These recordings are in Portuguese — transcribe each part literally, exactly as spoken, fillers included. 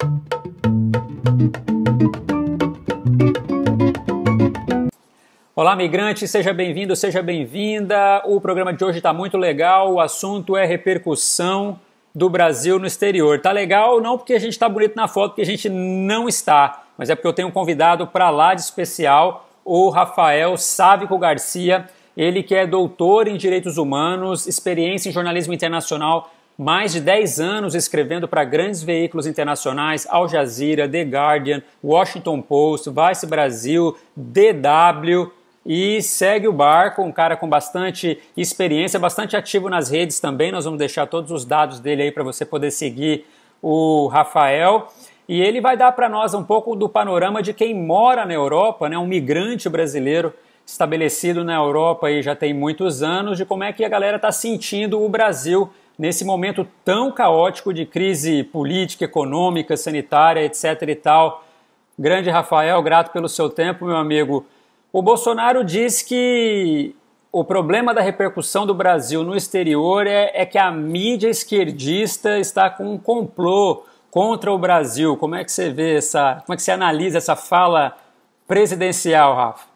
Olá, migrante, seja bem-vindo, seja bem-vinda. O programa de hoje está muito legal, o assunto é repercussão do Brasil no exterior. Tá legal não porque a gente está bonito na foto, porque a gente não está, mas é porque eu tenho um convidado para lá de especial, o Rafael Sávico Garcia, ele que é doutor em Direitos Humanos, experiência em jornalismo internacional, mais de dez anos escrevendo para grandes veículos internacionais, Al Jazeera, The Guardian, Washington Post, Vice Brasil, D W, e segue o barco, um cara com bastante experiência, bastante ativo nas redes também. Nós vamos deixar todos os dados dele aí para você poder seguir o Rafael. E ele vai dar para nós um pouco do panorama de quem mora na Europa, né, um migrante brasileiro estabelecido na Europa aí já tem muitos anos, de como é que a galera está sentindo o Brasil nesse momento tão caótico de crise política, econômica, sanitária, etc e tal. Grande Rafael, grato pelo seu tempo, meu amigo. O Bolsonaro diz que o problema da repercussão do Brasil no exterior é, é que a mídia esquerdista está com um complô contra o Brasil. Como é que você vê essa, como é que você analisa essa fala presidencial, Rafa?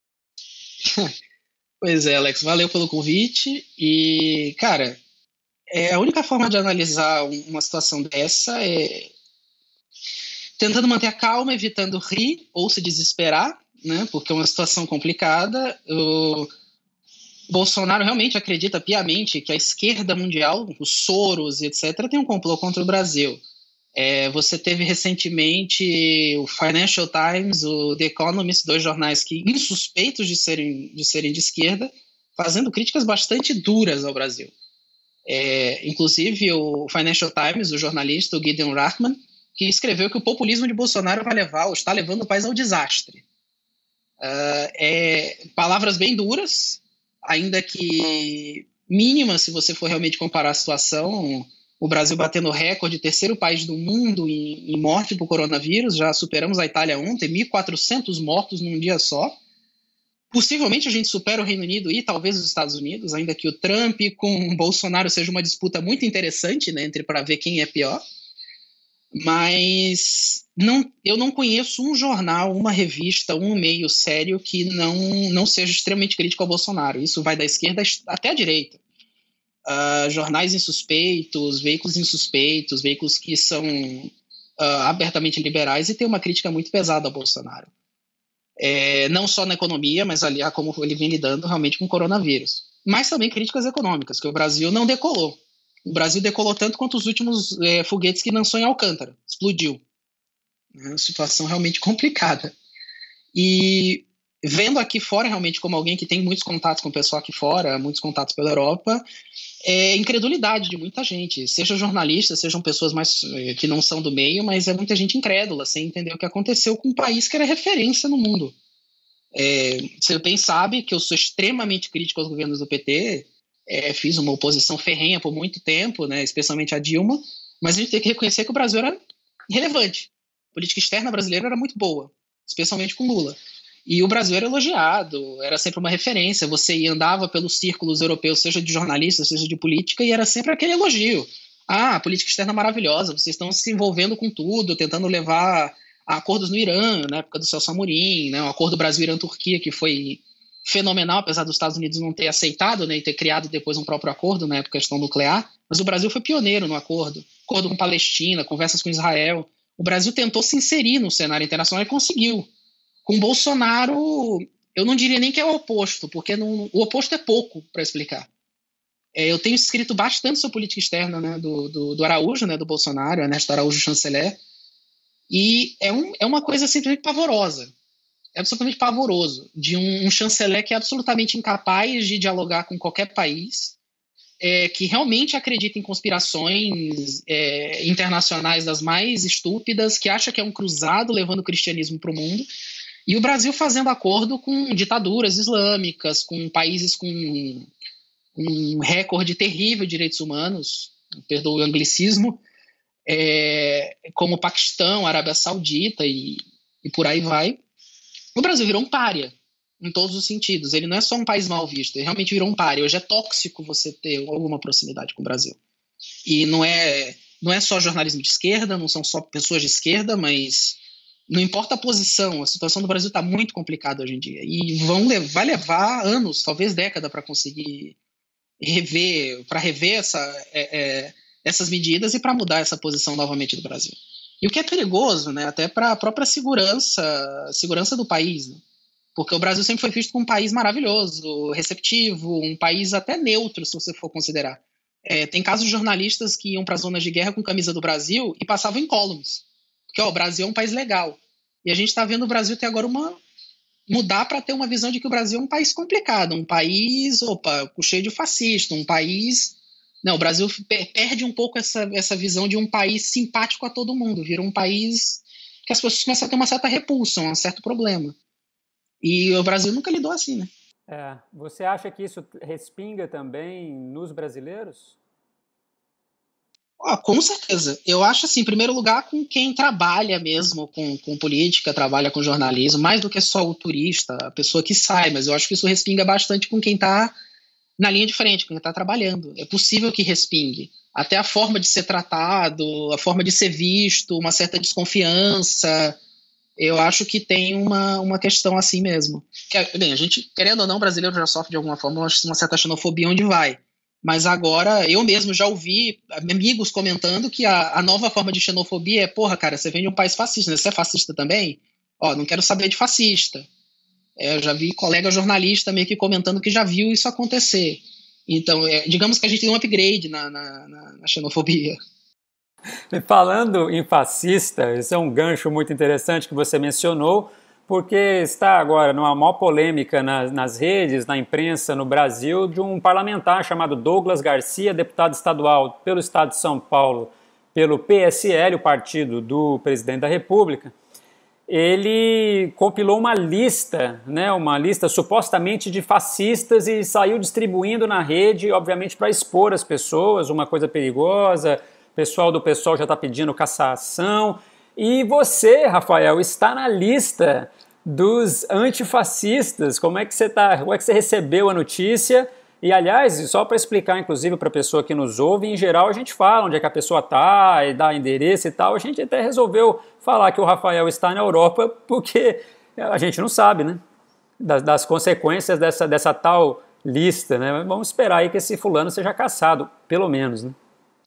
Pois é, Alex, valeu pelo convite. E, cara, é, a única forma de analisar uma situação dessa é tentando manter a calma, evitando rir ou se desesperar, né, porque é uma situação complicada. O Bolsonaro realmente acredita piamente que a esquerda mundial, os Soros e etcétera, tem um complô contra o Brasil. É, você teve recentemente o Financial Times, o The Economist, dois jornais que insuspeitos de serem, de serem de esquerda, fazendo críticas bastante duras ao Brasil. É, inclusive o Financial Times, o jornalista, o Gideon Rachman, que escreveu que o populismo de Bolsonaro vai levar, ou está levando o país ao desastre. Uh, é, palavras bem duras, ainda que mínimas se você for realmente comparar a situação. O Brasil batendo recorde, terceiro país do mundo em, em morte por coronavírus, já superamos a Itália ontem, mil e quatrocentos mortos num dia só. Possivelmente a gente supera o Reino Unido e talvez os Estados Unidos, ainda que o Trump com o Bolsonaro seja uma disputa muito interessante, né, entre para ver quem é pior. Mas não, eu não conheço um jornal, uma revista, um meio sério que não, não seja extremamente crítico ao Bolsonaro. Isso vai da esquerda até a direita. Uh, jornais insuspeitos, veículos insuspeitos, veículos que são uh, abertamente liberais e têm uma crítica muito pesada ao Bolsonaro. É, não só na economia, mas ali como ele vem lidando realmente com o coronavírus. Mas também críticas econômicas, que o Brasil não decolou. O Brasil decolou tanto quanto os últimos é, foguetes que lançou em Alcântara. Explodiu. É uma situação realmente complicada. E vendo aqui fora, realmente, como alguém que tem muitos contatos com o pessoal aqui fora, muitos contatos pela Europa, é incredulidade de muita gente. Seja jornalistas, sejam pessoas mais, que não são do meio, mas é muita gente incrédula, sem entender o que aconteceu com um país que era referência no mundo. É, você bem sabe que eu sou extremamente crítico aos governos do P T, é, fiz uma oposição ferrenha por muito tempo, né, especialmente a Dilma, mas a gente tem que reconhecer que o Brasil era irrelevante. A política externa brasileira era muito boa, especialmente com Lula. E o Brasil era elogiado, era sempre uma referência. Você ia, andava pelos círculos europeus, seja de jornalistas, seja de política, e era sempre aquele elogio. Ah, a política externa é maravilhosa, vocês estão se envolvendo com tudo, tentando levar a acordos no Irã, na época do Celso Amorim, né, o acordo Brasil-Irã-Turquia, que foi fenomenal, apesar dos Estados Unidos não ter aceitado, né, e ter criado depois um próprio acordo na época da questão nuclear, mas o Brasil foi pioneiro no acordo. Acordo com Palestina, conversas com Israel. O Brasil tentou se inserir no cenário internacional e conseguiu. Com Bolsonaro, eu não diria nem que é o oposto, porque não, o oposto é pouco para explicar. É, eu tenho escrito bastante sobre política externa, né, do, do, do Araújo, né, do Bolsonaro, Ernesto Araújo chanceler, e é, um, é uma coisa simplesmente pavorosa, é absolutamente pavoroso, de um, um chanceler que é absolutamente incapaz de dialogar com qualquer país, é, que realmente acredita em conspirações é, internacionais das mais estúpidas, que acha que é um cruzado levando o cristianismo para o mundo. E o Brasil fazendo acordo com ditaduras islâmicas, com países com um recorde terrível de direitos humanos, perdoe o anglicismo, é, como o Paquistão, Arábia Saudita e, e por aí vai. O Brasil virou um pária, em todos os sentidos. Ele não é só um país mal visto, ele realmente virou um pária. Hoje é tóxico você ter alguma proximidade com o Brasil. E não é... não é só jornalismo de esquerda, não são só pessoas de esquerda, mas não importa a posição, a situação do Brasil está muito complicada hoje em dia. E vão, vai levar anos, talvez década, para conseguir rever, para rever essa, é, é, essas medidas e para mudar essa posição novamente do Brasil. E o que é perigoso, né, até para a própria segurança, segurança do país, né? Porque o Brasil sempre foi visto como um país maravilhoso, receptivo, um país até neutro, se você for considerar. É, tem casos de jornalistas que iam para zonas de guerra com camisa do Brasil e passavam incólumes. Porque ó, o Brasil é um país legal. E a gente está vendo o Brasil ter agora uma... mudar para ter uma visão de que o Brasil é um país complicado, um país, opa, cheio de fascista, um país... Não, o Brasil perde um pouco essa, essa visão de um país simpático a todo mundo, vira um país que as pessoas começam a ter uma certa repulsa, um certo problema. E o Brasil nunca lidou assim, né? É, você acha que isso respinga também nos brasileiros? Ah, com certeza. Eu acho assim, em primeiro lugar, com quem trabalha mesmo com, com política, trabalha com jornalismo, mais do que só o turista, a pessoa que sai, mas eu acho que isso respinga bastante com quem está na linha de frente, com quem está trabalhando. É possível que respingue. Até a forma de ser tratado, a forma de ser visto, uma certa desconfiança. Eu acho que tem uma, uma questão assim mesmo. Que, bem, a gente, querendo ou não, o brasileiro já sofre de alguma forma uma certa xenofobia onde vai. Mas agora, eu mesmo já ouvi amigos comentando que a, a nova forma de xenofobia é, porra, cara, você vem de um país fascista, né? Você é fascista também? Ó, não quero saber de fascista. É, eu já vi colega jornalista meio que comentando que já viu isso acontecer. Então, é, digamos que a gente tem um upgrade na, na, na, na xenofobia. E falando em fascista, esse é um gancho muito interessante que você mencionou, porque está agora numa maior polêmica nas, nas redes, na imprensa no Brasil, de um parlamentar chamado Douglas Garcia, deputado estadual pelo estado de São Paulo, pelo P S L, o partido do presidente da República. Ele compilou uma lista, né, uma lista supostamente de fascistas e saiu distribuindo na rede, obviamente para expor as pessoas, uma coisa perigosa. O pessoal do P SOL já está pedindo cassação. E você, Rafael, está na lista dos antifascistas. Como é que você tá, como é que você recebeu a notícia? E, aliás, só para explicar, inclusive, para a pessoa que nos ouve, em geral a gente fala onde é que a pessoa está e dá endereço e tal. A gente até resolveu falar que o Rafael está na Europa porque a gente não sabe, né, das, das consequências dessa, dessa tal lista, né? Vamos esperar aí que esse fulano seja caçado, pelo menos, né?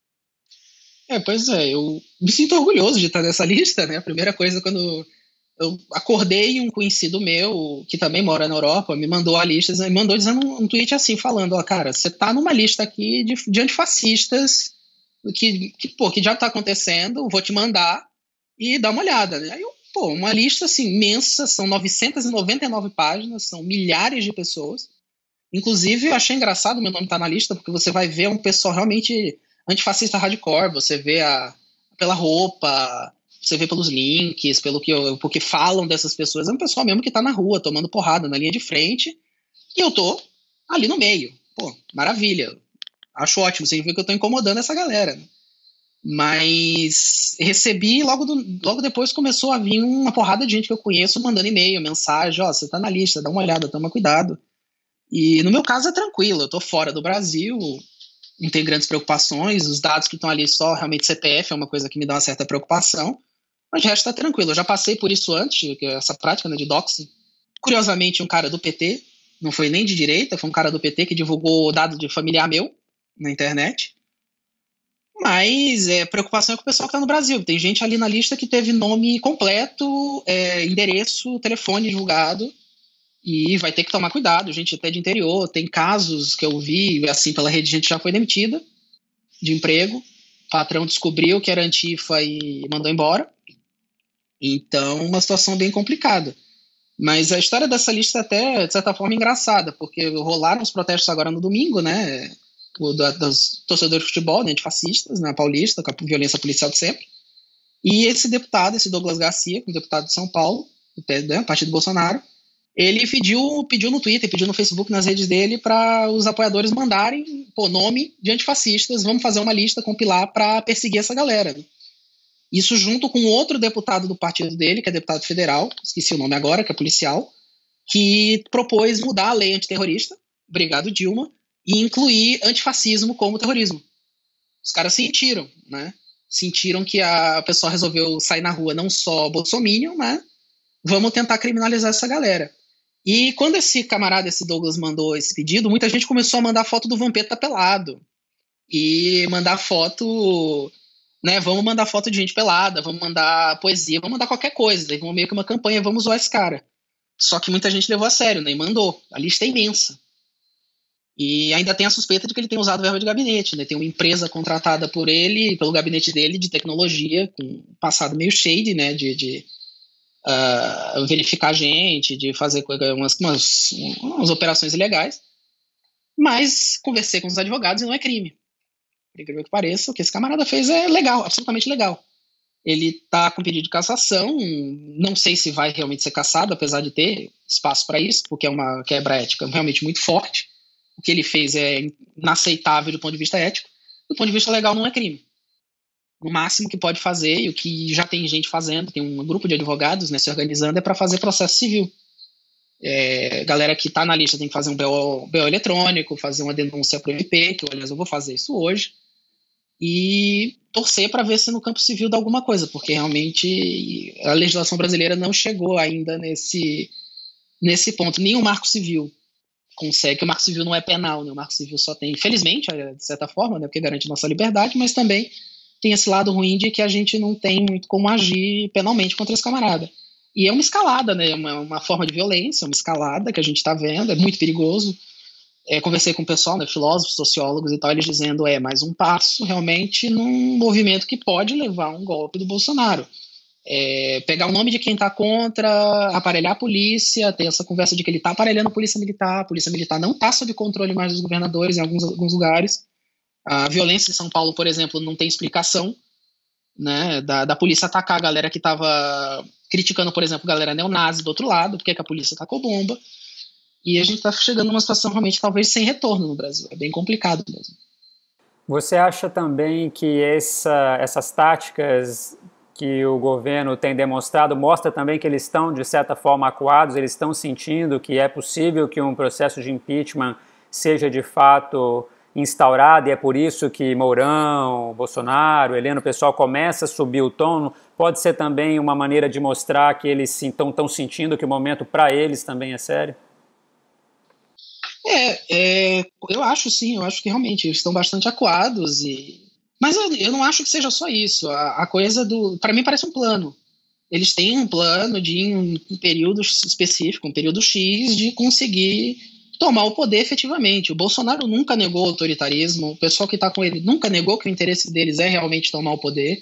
É, pois é, eu me sinto orgulhoso de estar nessa lista, né? A primeira coisa, quando eu acordei, um conhecido meu, que também mora na Europa, me mandou a lista, me mandou dizendo um, um tweet assim, falando, ó, cara, você tá numa lista aqui de, de antifascistas, que, que, pô, que já tá acontecendo, vou te mandar e dá uma olhada, né? Aí eu, pô, uma lista, assim, imensa, são novecentas e noventa e nove páginas, são milhares de pessoas. Inclusive, eu achei engraçado o meu nome tá na lista, porque você vai ver um pessoal realmente antifascista hardcore, você vê a, pela roupa, você vê pelos links, pelo que, pelo que falam dessas pessoas, é um pessoal mesmo que tá na rua, tomando porrada, na linha de frente, e eu tô ali no meio. Pô, maravilha. Acho ótimo, significa que eu tô incomodando essa galera. Mas recebi, logo, do, logo depois começou a vir uma porrada de gente que eu conheço mandando e-mail, mensagem, ó, você tá na lista, dá uma olhada, toma cuidado. E no meu caso é tranquilo, eu tô fora do Brasil, não tenho grandes preocupações, os dados que estão ali só realmente C P F é uma coisa que me dá uma certa preocupação, mas o resto tá tranquilo. Eu já passei por isso antes, essa prática, né, de doxing. Curiosamente, um cara do P T, não foi nem de direita, foi um cara do P T que divulgou dado de familiar meu na internet. Mas é, preocupação é com o pessoal que tá no Brasil. Tem gente ali na lista que teve nome completo, é, endereço, telefone divulgado, e vai ter que tomar cuidado, gente até de interior. Tem casos que eu vi, assim, pela rede, gente já foi demitida de emprego, o patrão descobriu que era antifa e mandou embora. Então, uma situação bem complicada. Mas a história dessa lista é até, de certa forma, engraçada, porque rolaram os protestos agora no domingo, né, o da, dos torcedores de futebol, né, antifascistas, na Paulista, com a violência policial de sempre. E esse deputado, esse Douglas Garcia, um deputado de São Paulo, do partido Bolsonaro, ele pediu, pediu no Twitter, pediu no Facebook, nas redes dele, para os apoiadores mandarem, pô, nome de antifascistas, vamos fazer uma lista, compilar para perseguir essa galera, né? Isso junto com outro deputado do partido dele, que é deputado federal, esqueci o nome agora, que é policial, que propôs mudar a lei antiterrorista, obrigado Dilma, e incluir antifascismo como terrorismo. Os caras sentiram, né? Sentiram que a pessoa resolveu sair na rua não só bolsominion, mas vamos tentar criminalizar essa galera. E quando esse camarada, esse Douglas, mandou esse pedido, muita gente começou a mandar foto do Vampeta pelado. E mandar foto, né, vamos mandar foto de gente pelada, vamos mandar poesia, vamos mandar qualquer coisa. Daí meio que uma campanha, vamos zoar esse cara. Só que muita gente levou a sério, né, e mandou. A lista é imensa. E ainda tem a suspeita de que ele tem usado verba de gabinete, né? Tem uma empresa contratada por ele, pelo gabinete dele, de tecnologia, com um passado meio shady, né? De, de uh, verificar gente, de fazer umas, umas, umas operações ilegais. Mas conversei com os advogados e não é crime. Por incrível que pareça, o que esse camarada fez é legal, absolutamente legal. Ele está com pedido de cassação, não sei se vai realmente ser cassado, apesar de ter espaço para isso, porque é uma quebra ética realmente muito forte. O que ele fez é inaceitável do ponto de vista ético. Do ponto de vista legal, não é crime. O máximo que pode fazer, e o que já tem gente fazendo, tem um grupo de advogados, né, se organizando, é para fazer processo civil. É, galera que está na lista tem que fazer um B O, B O eletrônico, fazer uma denúncia para o M P, que aliás eu vou fazer isso hoje, e torcer para ver se no campo civil dá alguma coisa, porque realmente a legislação brasileira não chegou ainda nesse, nesse ponto. Nem o marco civil consegue, que o marco civil não é penal, né? O marco civil só tem, infelizmente, de certa forma, né, porque garante nossa liberdade, mas também tem esse lado ruim de que a gente não tem muito como agir penalmente contra esse camarada. E é uma escalada, né? Uma, uma forma de violência, uma escalada que a gente está vendo, é muito perigoso. É, conversei com o pessoal, né, filósofos, sociólogos e tal, eles dizendo é mais um passo realmente num movimento que pode levar a um golpe do Bolsonaro. É, pegar o nome de quem está contra, aparelhar a polícia, ter essa conversa de que ele está aparelhando a polícia militar, a polícia militar não está sob controle mais dos governadores em alguns, alguns lugares. A violência em São Paulo, por exemplo, não tem explicação, né, da, da polícia atacar a galera que estava criticando, por exemplo, a galera neonazi do outro lado, porque que a polícia atacou bomba. E a gente está chegando numa situação realmente talvez sem retorno no Brasil. É bem complicado mesmo. Você acha também que essa, essas táticas que o governo tem demonstrado mostra também que eles estão, de certa forma, acuados, eles estão sentindo que é possível que um processo de impeachment seja de fato instaurado, e é por isso que Mourão, Bolsonaro, Heleno, o pessoal começa a subir o tom? Pode ser também uma maneira de mostrar que eles estão sentindo que o momento para eles também é sério? É, é, eu acho sim, eu acho que realmente eles estão bastante acuados, e... mas eu, eu não acho que seja só isso. A, a coisa do... Para mim parece um plano. Eles têm um plano de, um, um período específico, um período X, de conseguir tomar o poder efetivamente. O Bolsonaro nunca negou o autoritarismo, o pessoal que está com ele nunca negou que o interesse deles é realmente tomar o poder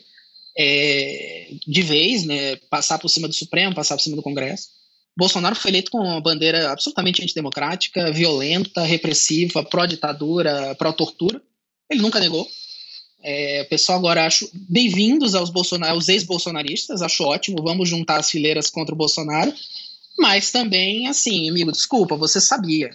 é, de vez, né, passar por cima do Supremo, passar por cima do Congresso. Bolsonaro foi eleito com uma bandeira absolutamente antidemocrática, violenta, repressiva, pró-ditadura, pró-tortura. Ele nunca negou. É, o pessoal agora acho bem-vindos aos, aos ex-bolsonaristas, acho ótimo, vamos juntar as fileiras contra o Bolsonaro, mas também, assim, amigo, desculpa, você sabia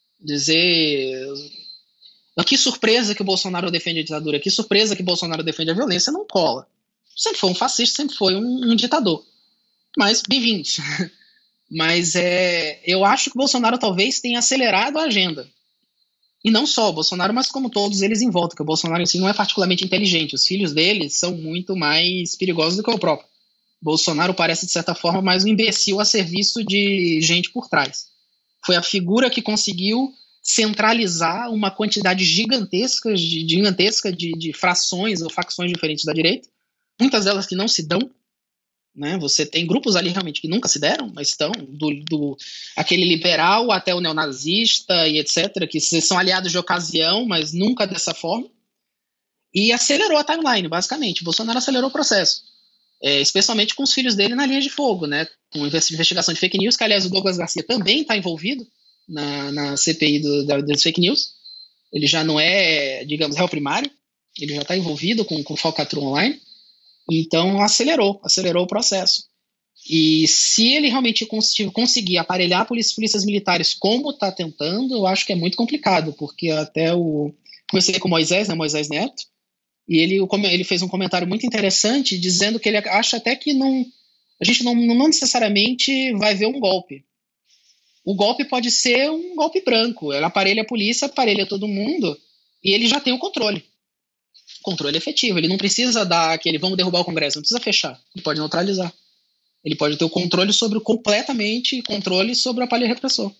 dizer que surpresa que o Bolsonaro defende a ditadura, que surpresa que o Bolsonaro defende a violência, não cola. Sempre foi um fascista, sempre foi um, um ditador. Mas bem-vindos. Mas é, eu acho que o Bolsonaro talvez tenha acelerado a agenda. E não só o Bolsonaro, mas como todos eles em volta, que o Bolsonaro em si não é particularmente inteligente. Os filhos dele são muito mais perigosos do que o próprio. Bolsonaro parece, de certa forma, mais um imbecil a serviço de gente por trás. Foi a figura que conseguiu centralizar uma quantidade gigantesca, de, gigantesca de, de frações ou facções diferentes da direita, muitas delas que não se dão. Né? Você tem grupos ali realmente que nunca se deram, mas estão, do, do aquele liberal até o neonazista e etcétera, que são aliados de ocasião, mas nunca dessa forma, e acelerou a timeline, basicamente. Bolsonaro acelerou o processo, é, especialmente com os filhos dele na linha de fogo, né? Com investigação de fake news, que aliás o Douglas Garcia também está envolvido na, na C P I do, da, das fake news. Ele já não é, digamos, réu primário, ele já está envolvido com, com falcatrua online. Então acelerou, acelerou o processo. E se ele realmente conseguir aparelhar polícias, polícias militares como está tentando, eu acho que é muito complicado, porque até o... Conversei com o Moisés, né, Moisés Neto, e ele, ele fez um comentário muito interessante, dizendo que ele acha até que não, a gente não, não necessariamente vai ver um golpe. O golpe pode ser um golpe branco, ele aparelha a polícia, aparelha todo mundo, e ele já tem o controle. controle efetivo. Ele não precisa dar aquele, vamos derrubar o Congresso, não precisa fechar. Ele pode neutralizar. Ele pode ter o controle sobre, completamente, controle sobre o aparelho repressor.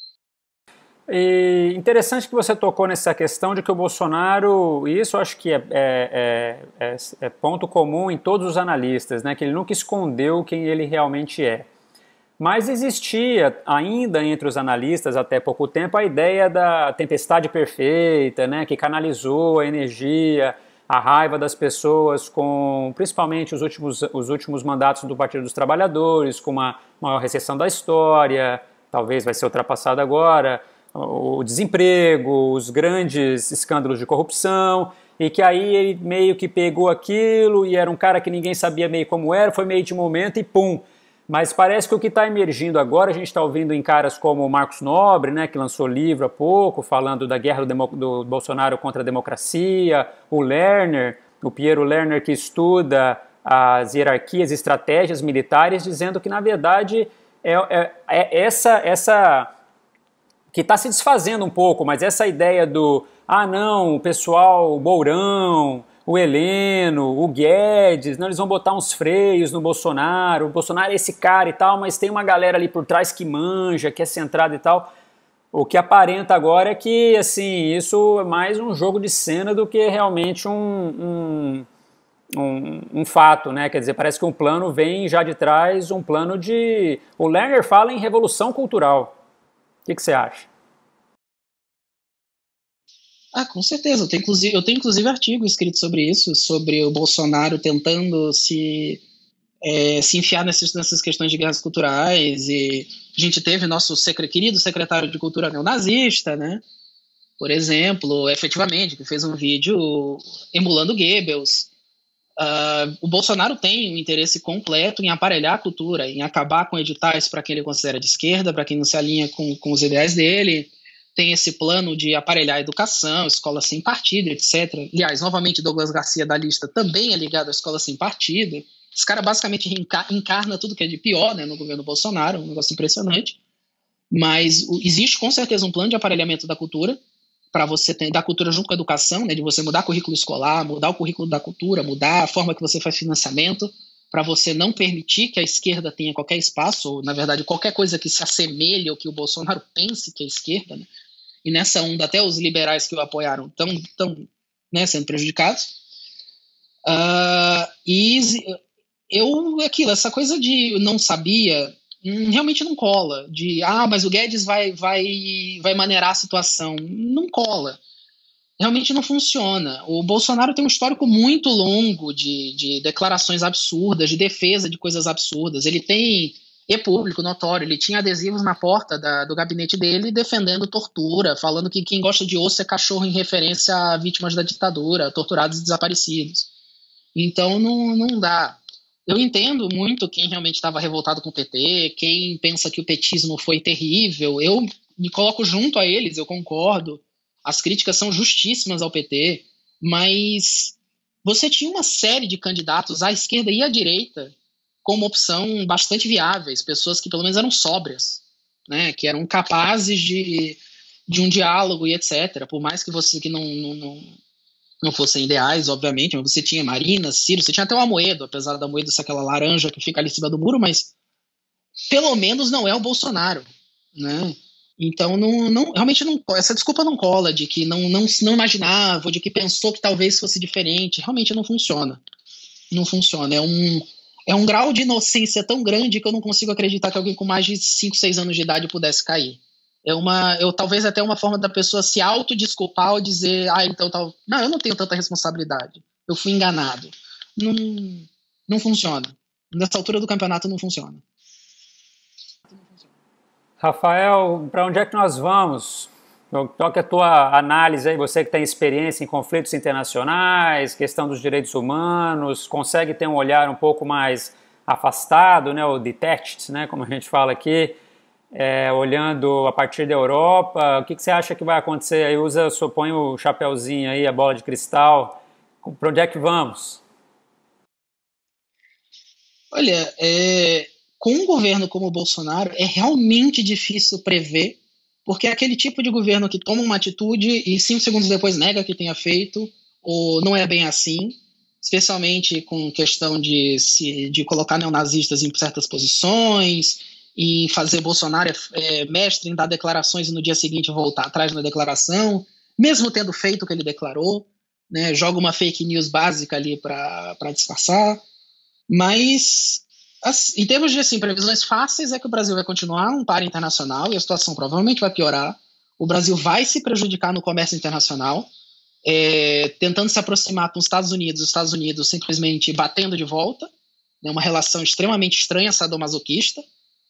E interessante que você tocou nessa questão de que o Bolsonaro, e isso eu acho que é, é, é, é ponto comum em todos os analistas, né, que ele nunca escondeu quem ele realmente é. Mas existia ainda entre os analistas até pouco tempo a ideia da tempestade perfeita, né, que canalizou a energia, a raiva das pessoas com principalmente os últimos, os últimos mandatos do Partido dos Trabalhadores, com uma maior recessão da história, talvez vai ser ultrapassada agora, o desemprego, os grandes escândalos de corrupção, e que aí ele meio que pegou aquilo e era um cara que ninguém sabia meio como era, foi meio de momento e pum. Mas parece que o que está emergindo agora, a gente está ouvindo em caras como o Marcos Nobre, né, que lançou livro há pouco, falando da guerra do, do Bolsonaro contra a democracia, o Lerner, o Piero Lerner, que estuda as hierarquias e estratégias militares, dizendo que, na verdade, é, é, é essa... essa que está se desfazendo um pouco, mas essa ideia do, ah não, o pessoal, o Mourão, o Heleno, o Guedes, não, eles vão botar uns freios no Bolsonaro, o Bolsonaro é esse cara e tal, mas tem uma galera ali por trás que manja, que é centrada e tal. O que aparenta agora é que, assim, isso é mais um jogo de cena do que realmente um, um, um, um fato, né? Quer dizer, parece que um plano vem já de trás, um plano de... O Lerner fala em revolução cultural. O que, que você acha? Ah, com certeza. Eu tenho, inclusive, eu tenho inclusive artigo escrito sobre isso, sobre o Bolsonaro tentando se, é, se enfiar nessas, nessas questões de guerras culturais. E a gente teve nosso secre, querido secretário de Cultura neonazista, né? Por exemplo, efetivamente, que fez um vídeo emulando Goebbels. Uh, o Bolsonaro tem um interesse completo em aparelhar a cultura, em acabar com editais para quem ele considera de esquerda, para quem não se alinha com, com os ideais dele. Tem esse plano de aparelhar a educação, escola sem partido, etcétera. Aliás, novamente, Douglas Garcia da lista também é ligado à escola sem partido. Esse cara basicamente encarna tudo que é de pior, né, no governo Bolsonaro, um negócio impressionante. Mas o, existe com certeza um plano de aparelhamento da cultura, para você ter, da cultura junto com a educação, né, de você mudar o currículo escolar, mudar o currículo da cultura, mudar a forma que você faz financiamento, para você não permitir que a esquerda tenha qualquer espaço, ou, na verdade, qualquer coisa que se assemelhe ao que o Bolsonaro pense que é a esquerda, né? E nessa onda até os liberais que o apoiaram estão, né, sendo prejudicados. Uh, e eu, aquilo, essa coisa de não sabia, realmente não cola. De, ah, mas o Guedes vai, vai, vai maneirar a situação. Não cola. Realmente não funciona. O Bolsonaro tem um histórico muito longo de, de declarações absurdas, de defesa de coisas absurdas. Ele tem... e público, notório, ele tinha adesivos na porta da, do gabinete dele defendendo tortura, falando que quem gosta de osso é cachorro em referência a vítimas da ditadura, torturados e desaparecidos. Então não, não dá. Eu entendo muito quem realmente estava revoltado com o P T, quem pensa que o petismo foi terrível, eu me coloco junto a eles, eu concordo, as críticas são justíssimas ao P T, mas você tinha uma série de candidatos à esquerda e à direita como opção bastante viáveis, pessoas que pelo menos eram sóbrias, né, que eram capazes de, de um diálogo e etcétera. Por mais que você que não, não, não, não fossem ideais, obviamente, mas você tinha Marina, Ciro, você tinha até o Amoedo, apesar da Amoedo ser aquela laranja que fica ali em cima do muro, mas pelo menos não é o Bolsonaro, né? Então não, não, realmente não, essa desculpa não cola de que não, não, não imaginava, de que pensou que talvez fosse diferente, realmente não funciona. Não funciona, é um É um grau de inocência tão grande que eu não consigo acreditar que alguém com mais de cinco, seis anos de idade pudesse cair. É uma, eu, talvez até uma forma da pessoa se autodesculpar ou dizer, ah, então tal. Não, eu não tenho tanta responsabilidade. Eu fui enganado. Não, não funciona. Nessa altura do campeonato não funciona. Rafael, para onde é que nós vamos? Qual que é a tua análise aí, você que tem experiência em conflitos internacionais, questão dos direitos humanos, consegue ter um olhar um pouco mais afastado, né, o detached, né, como a gente fala aqui, é, olhando a partir da Europa, o que, que você acha que vai acontecer aí? Usa, supõe o chapeuzinho aí, a bola de cristal, para onde é que vamos? Olha, é, com um governo como o Bolsonaro, é realmente difícil prever, porque é aquele tipo de governo que toma uma atitude e cinco segundos depois nega que tenha feito, ou não é bem assim, especialmente com questão de, se, de colocar neonazistas em certas posições e fazer Bolsonaro é, mestre em dar declarações e no dia seguinte voltar atrás na declaração, mesmo tendo feito o que ele declarou, né, joga uma fake news básica ali para disfarçar, mas assim, em termos de assim, previsões fáceis é que o Brasil vai continuar um par internacional e a situação provavelmente vai piorar, o Brasil vai se prejudicar no comércio internacional, é, tentando se aproximar com os Estados Unidos, os Estados Unidos simplesmente batendo de volta, né, uma relação extremamente estranha, sadomasoquista.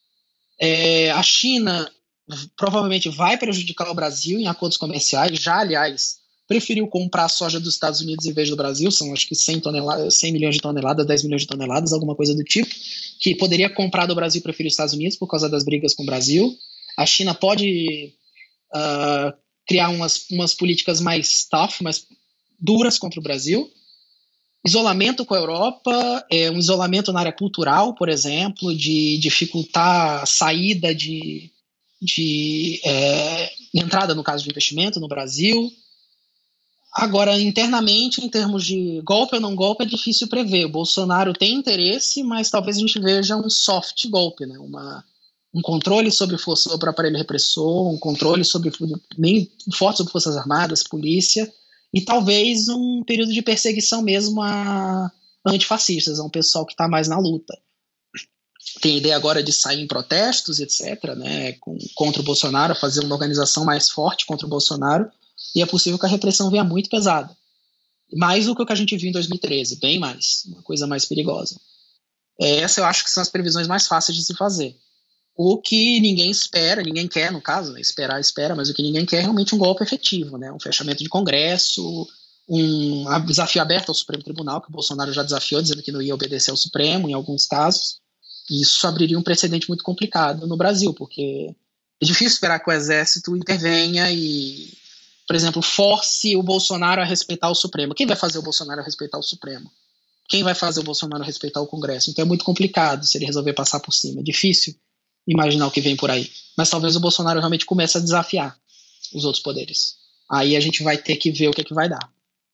É, a China provavelmente vai prejudicar o Brasil em acordos comerciais, já, aliás, preferiu comprar soja dos Estados Unidos em vez do Brasil, são acho que cem, toneladas, cem milhões de toneladas, dez milhões de toneladas, alguma coisa do tipo, que poderia comprar do Brasil e preferir os Estados Unidos por causa das brigas com o Brasil. A China pode uh, criar umas, umas políticas mais tough, mais duras contra o Brasil. Isolamento com a Europa, é, um isolamento na área cultural, por exemplo, de dificultar a saída de, de é, entrada, no caso de investimento, no Brasil. Agora, internamente, em termos de golpe ou não golpe, é difícil prever. O Bolsonaro tem interesse, mas talvez a gente veja um soft golpe, né? Uma, um controle sobre, força, sobre o aparelho repressor, um controle sobre, bem forte sobre Forças Armadas, polícia, e talvez um período de perseguição mesmo a antifascistas, a um pessoal que está mais na luta. Tem ideia agora de sair em protestos, etcétera, né, com, contra o Bolsonaro, fazer uma organização mais forte contra o Bolsonaro, e é possível que a repressão venha muito pesada. Mais do que o que a gente viu em dois mil e treze, bem mais, uma coisa mais perigosa. Essa eu acho que são as previsões mais fáceis de se fazer. O que ninguém espera, ninguém quer, no caso, né, esperar, espera, mas o que ninguém quer é realmente um golpe efetivo, né, um fechamento de Congresso, um desafio aberto ao Supremo Tribunal, que o Bolsonaro já desafiou, dizendo que não ia obedecer ao Supremo em alguns casos, e isso abriria um precedente muito complicado no Brasil, porque é difícil esperar que o Exército intervenha e, por exemplo, force o Bolsonaro a respeitar o Supremo. Quem vai fazer o Bolsonaro a respeitar o Supremo? Quem vai fazer o Bolsonaro respeitar o Congresso? Então é muito complicado se ele resolver passar por cima. É difícil imaginar o que vem por aí. Mas talvez o Bolsonaro realmente comece a desafiar os outros poderes. Aí a gente vai ter que ver o que é que vai dar.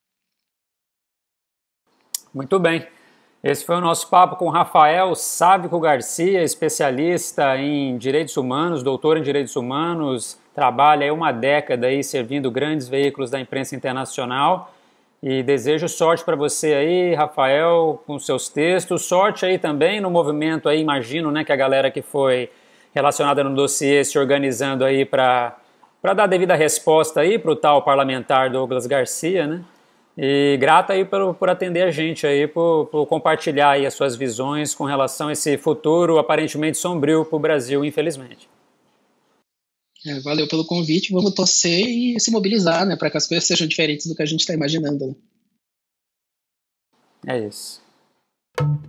Muito bem. Esse foi o nosso papo com Rafael Sávico Garcia, especialista em direitos humanos, doutor em direitos humanos, trabalha aí uma década aí servindo grandes veículos da imprensa internacional. E desejo sorte para você aí, Rafael, com seus textos. Sorte aí também no movimento aí, imagino, né, que a galera que foi relacionada no dossiê se organizando aí para para dar a devida resposta aí para o tal parlamentar Douglas Garcia, né? E grato aí por, por atender a gente aí, por, por compartilhar aí as suas visões com relação a esse futuro aparentemente sombrio para o Brasil, infelizmente. É, valeu pelo convite, vamos torcer e se mobilizar, né, para que as coisas sejam diferentes do que a gente está imaginando. Né? É isso.